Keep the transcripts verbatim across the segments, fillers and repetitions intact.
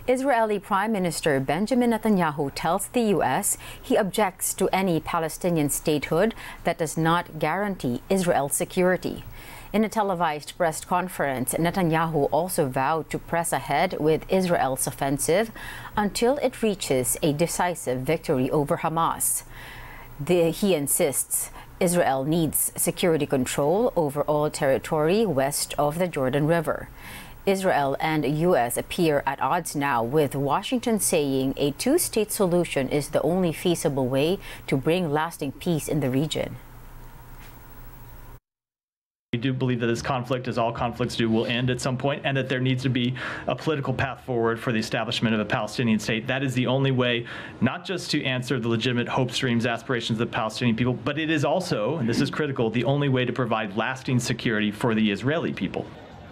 Israeli Prime Minister Benjamin Netanyahu tells the U S he objects to any Palestinian statehood that does not guarantee Israel's security. In a televised press conference, Netanyahu also vowed to press ahead with Israel's offensive until it reaches a decisive victory over Hamas. The, he insists Israel needs security control over all territory west of the Jordan River. Israel and U S appear at odds now, with Washington saying a two-state solution is the only feasible way to bring lasting peace in the region. We do believe that this conflict, as all conflicts do, will end at some point, and that there needs to be a political path forward for the establishment of a Palestinian state. That is the only way, not just to answer the legitimate hopes, dreams, aspirations of the Palestinian people, but it is also, and this is critical, the only way to provide lasting security for the Israeli people.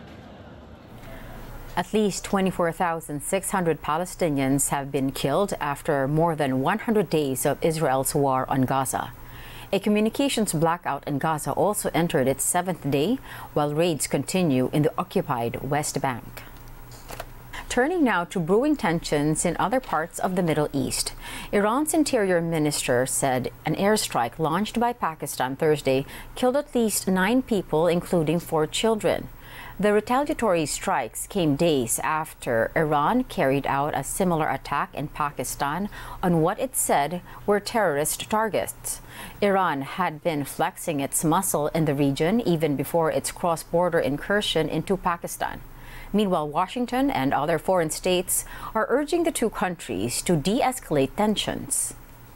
At least twenty-four thousand six hundred Palestinians have been killed after more than one hundred days of Israel's war on Gaza. A communications blackout in Gaza also entered its seventh day, while raids continue in the occupied West Bank. Turning now to brewing tensions in other parts of the Middle East. Iran's interior minister said an airstrike launched by Pakistan Thursday killed at least nine people, including four children. The retaliatory strikes came days after Iran carried out a similar attack in Pakistan on what it said were terrorist targets. Iran had been flexing its muscle in the region even before its cross-border incursion into Pakistan. Meanwhile, Washington and other foreign states are urging the two countries to de-escalate tensions.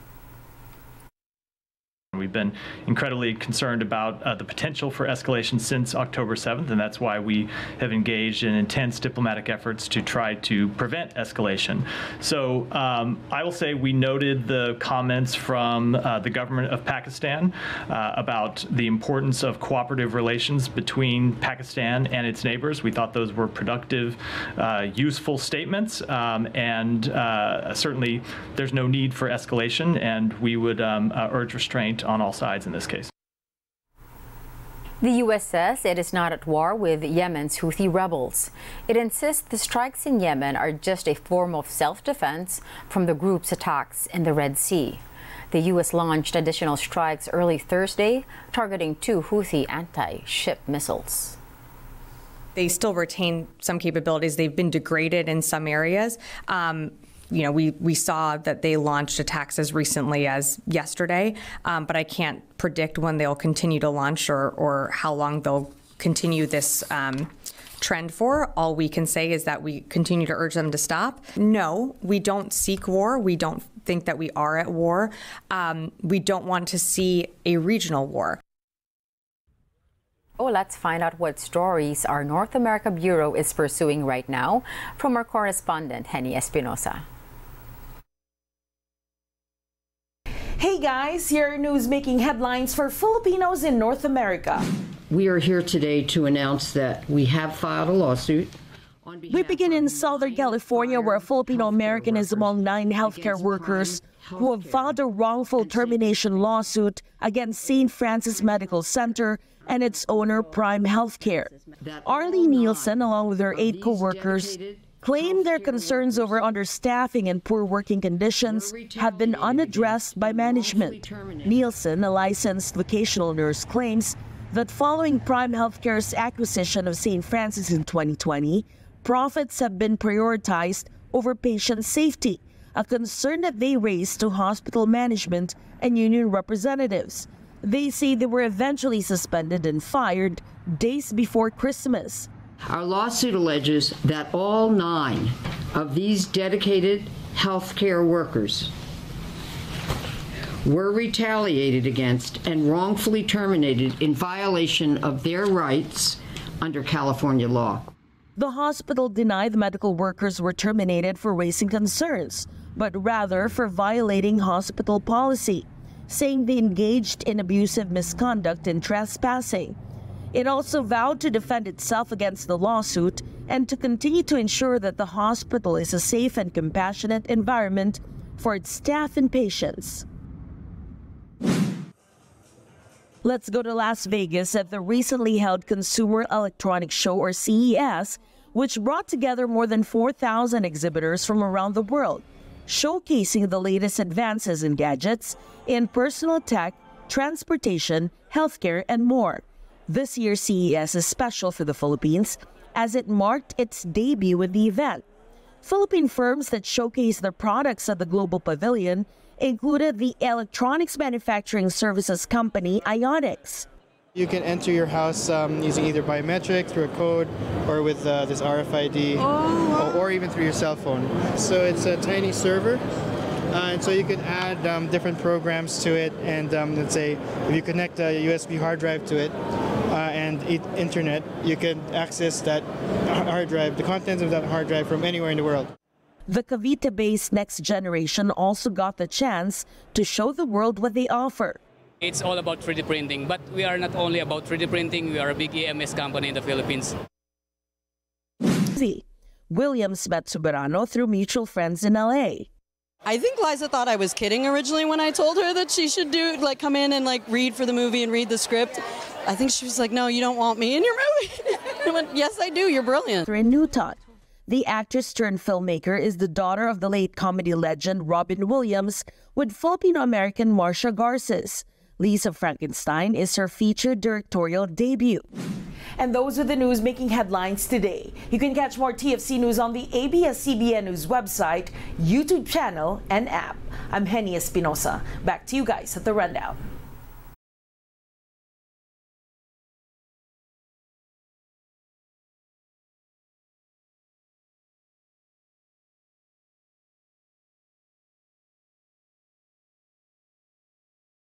We've been incredibly concerned about uh, the potential for escalation since October seventh, and that's why we have engaged in intense diplomatic efforts to try to prevent escalation. So um, I will say we noted the comments from uh, the government of Pakistan uh, about the importance of cooperative relations between Pakistan and its neighbors. We thought those were productive, uh, useful statements, um, and uh, certainly there's no need for escalation, and we would um, uh, urge restraint on all sides in this case. The U S says it is not at war with Yemen's Houthi rebels. It insists the strikes in Yemen are just a form of self-defense from the group's attacks in the Red Sea. The U S launched additional strikes early Thursday, targeting two Houthi anti-ship missiles. They still retain some capabilities. They've been degraded in some areas. Um, You know, we, we saw that they launched attacks as recently as yesterday, um, but I can't predict when they'll continue to launch or, or how long they'll continue this um, trend for. All we can say is that we continue to urge them to stop. No, we don't seek war. We don't think that we are at war. Um, we don't want to see a regional war. Oh, let's find out what stories our North America Bureau is pursuing right now from our correspondent, Henny Espinosa. Hey guys, here are news making headlines for Filipinos in North America. We are here today to announce that we have filed a lawsuit. We begin in Southern California, where a Filipino American is among nine healthcare workers who have filed a wrongful termination lawsuit against Saint Francis Medical Center and its owner, Prime Healthcare. Arlie Nielsen, along with her eight co-workers, claim their concerns over understaffing and poor working conditions have been unaddressed by management. Nielsen, a licensed vocational nurse, claims that following Prime Healthcare's acquisition of Saint Francis in twenty twenty, profits have been prioritized over patient safety, a concern that they raised to hospital management and union representatives. They say they were eventually suspended and fired days before Christmas. Our lawsuit alleges that all nine of these dedicated healthcare workers were retaliated against and wrongfully terminated in violation of their rights under California law. The hospital denied the medical workers were terminated for raising concerns, but rather for violating hospital policy, saying they engaged in abusive misconduct and trespassing. It also vowed to defend itself against the lawsuit and to continue to ensure that the hospital is a safe and compassionate environment for its staff and patients. Let's go to Las Vegas at the recently held Consumer Electronics Show, or C E S, which brought together more than four thousand exhibitors from around the world, showcasing the latest advances in gadgets, in personal tech, transportation, healthcare, and more. This year's C E S is special for the Philippines as it marked its debut with the event. Philippine firms that showcased their products at the Global Pavilion included the electronics manufacturing services company Ionix. You can enter your house um, using either biometric, through a code, or with uh, this R F I D, oh. or, or even through your cell phone. So it's a tiny server, uh, and so you can add um, different programs to it, and um, let's say if you connect a U S B hard drive to it uh, and e internet, you can access that hard drive, the contents of that hard drive from anywhere in the world. The Cavite-based Next Generation also got the chance to show the world what they offer. It's all about three D printing, but we are not only about three D printing, we are a big E M S company in the Philippines. Williams met Soberano through mutual friends in L A. I think Liza thought I was kidding originally when I told her that she should do, like, come in and like read for the movie and read the script. I think she was like, no, you don't want me in your movie. I went, yes, I do, you're brilliant. In Newton, the actress turned filmmaker is the daughter of the late comedy legend Robin Williams with Filipino-American Marcia Garces. Lisa Frankenstein is her feature directorial debut. And those are the news making headlines today. You can catch more T F C News on the A B S C B N News website, YouTube channel, and app. I'm Henny Espinosa. Back to you guys at the Rundown.